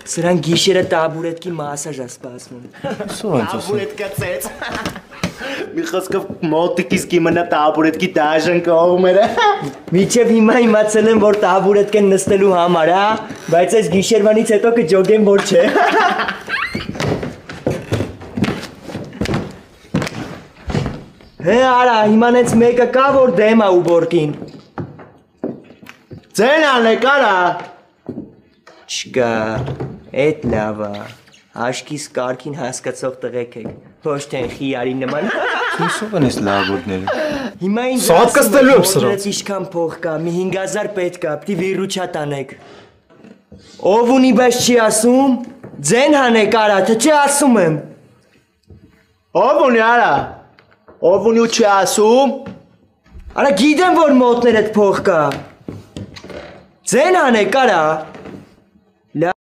Սրան գիշերը տաբուրետքի մասաժ ասպասում։ Տաբուրետկա ծեց։ Մի խոսքով մոտիկից կիմնա տաբուրետքի դաժան կողմերը։ Միջև հիմա իմացել եմ, որ տաբուրետկեն նստելու համար, հա, բայց այս գիշերվանից հետո կջոգեմ, որ չէ։ Հե արա, հիմանեց մեկը կա, որ դեմ ա ու բորտին։ Ձեն անեք արա։ Չկա, էդ լավ ա, հաշկիս կարգին հասկացող տղեկ եք, ոչ թե խիարի նման։ Ինչով են այս լավորդները։ Հիմա ինձ Սաղ կստելու եմ սրա։ Ինչքան փող կա, մի 5000 պետք կա, պտի վիրուչա տանեք։ Ով ունի բայց չի ասում, ձեն հանեք արա, թե չի ասում եմ։ Ով ունի արա։ Ով ունի ու չի ասում։ Արա գիտեմ, որ մոտներդ փող կա։ Ձեն հանեք արա։